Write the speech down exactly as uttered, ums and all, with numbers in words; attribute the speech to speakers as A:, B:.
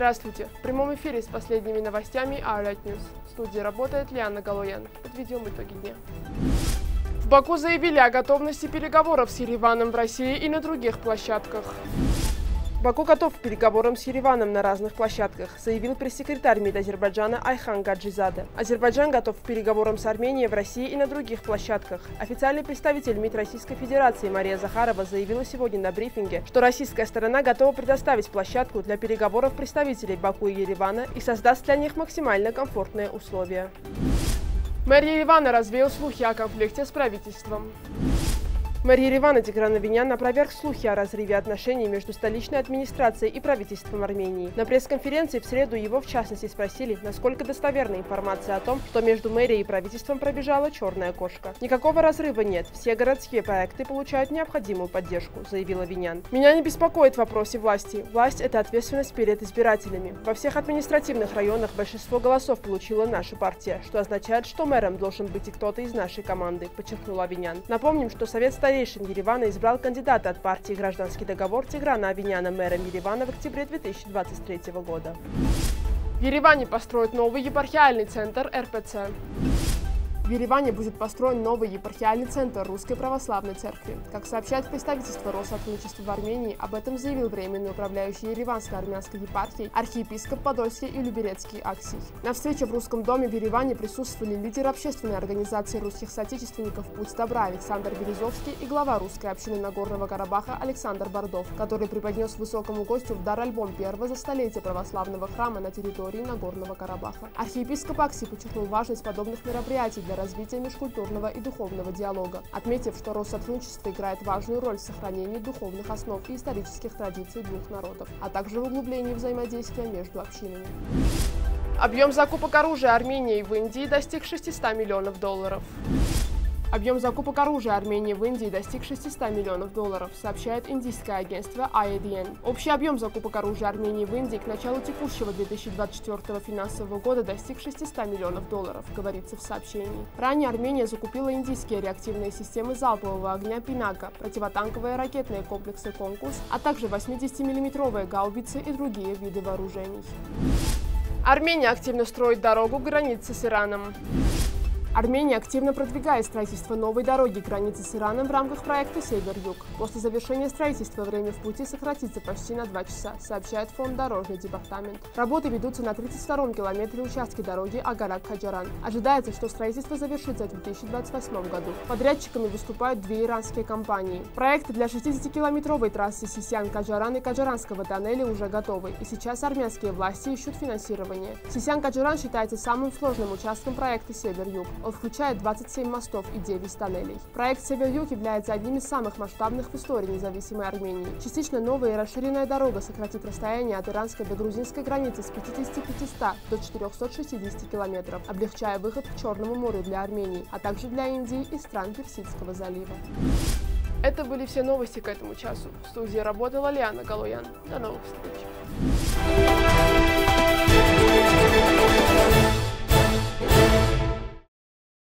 A: Здравствуйте! В прямом эфире с последними новостями Арлайт Ньюс. В студии работает Лиана Галоян. Подведем итоги дня. В Баку заявили о готовности переговоров с Ереваном в России и на других площадках. Баку готов к переговорам с Ереваном на разных площадках, заявил пресс-секретарь МИД Азербайджана Айхан Гаджизаде. Азербайджан готов к переговорам с Арменией в России и на других площадках. Официальный представитель МИД Российской Федерации Мария Захарова заявила сегодня на брифинге, что российская сторона готова предоставить площадку для переговоров представителей Баку и Еревана и создаст для них максимально комфортные условия. Мэр Еревана развеял слухи о конфликте с правительством. Мэр Еревана Тигран Авинян опроверг слухи о разрыве отношений между столичной администрацией и правительством Армении. На пресс-конференции в среду его в частности спросили, насколько достоверна информация о том, что между мэрией и правительством пробежала черная кошка. Никакого разрыва нет, все городские проекты получают необходимую поддержку, заявил Авинян. Меня не беспокоит в вопросе власти. Власть – это ответственность перед избирателями. Во всех административных районах большинство голосов получила наша партия, что означает, что мэром должен быть и кто-то из нашей команды, подчеркнул Авинян. Напомним, что Совет старейшин Еревана избрал кандидата от партии «Гражданский договор» Тиграна Авиняна мэром Еревана в октябре две тысячи двадцать третьего года. В Ереване построят новый епархиальный центр эр пэ цэ. В Ереване будет построен новый епархиальный центр Русской Православной Церкви. Как сообщает представительство Россотрудничества в Армении, об этом заявил временный управляющий Ереванской армянской епархией архиепископ Подольский и Люберецкий Аксий. На встрече в Русском доме в Ереване присутствовали лидеры общественной организации русских соотечественников «Путь добра» Александр Березовский и глава русской общины Нагорного Карабаха Александр Бардов, который преподнес высокому гостю в дар альбом первого за столетие православного храма на территории Нагорного Карабаха. Архиепископ Аксий подчеркнул важность подобных мероприятий для развития межкультурного и духовного диалога, отметив, что Россотрудничество играет важную роль в сохранении духовных основ и исторических традиций двух народов, а также в углублении взаимодействия между общинами. Объем закупок оружия Армении в Индии достиг шестисот миллионов долларов. Объем закупок оружия Армении в Индии достиг шестисот миллионов долларов, сообщает индийское агентство ай эй ди эн. Общий объем закупок оружия Армении в Индии к началу текущего две тысячи двадцать четвёртого финансового года достиг шестисот миллионов долларов, говорится в сообщении. Ранее Армения закупила индийские реактивные системы залпового огня «Пинака», противотанковые ракетные комплексы «Конкурс», а также восьмидесятимиллиметровые гаубицы и другие виды вооружений. Армения активно строит дорогу к границе с Ираном. Армения активно продвигает строительство новой дороги к границе с Ираном в рамках проекта «Север-Юг». После завершения строительства время в пути сократится почти на два часа, сообщает Фонд Дорожный департамент. Работы ведутся на тридцать втором километре участка дороги Агарак-Хаджаран. Ожидается, что строительство завершится в две тысячи двадцать восьмом году. Подрядчиками выступают две иранские компании. Проекты для шестидесятикилометровой трассы Сисян-Каджаран и Каджаранского тоннеля уже готовы, и сейчас армянские власти ищут финансирование. Сисян-Каджаран считается самым сложным участком проекта «Север-Юг». Он включает двадцать семь мостов и девять тоннелей. Проект «Север-Юг» является одним из самых масштабных в истории независимой Армении. Частично новая и расширенная дорога сократит расстояние от иранской до грузинской границы с пятидесяти пятисот до четырёхсот шестидесяти километров, облегчая выход к Черному морю для Армении, а также для Индии и стран Персидского залива. Это были все новости к этому часу. В студии работала Лиана Галоян. До новых встреч!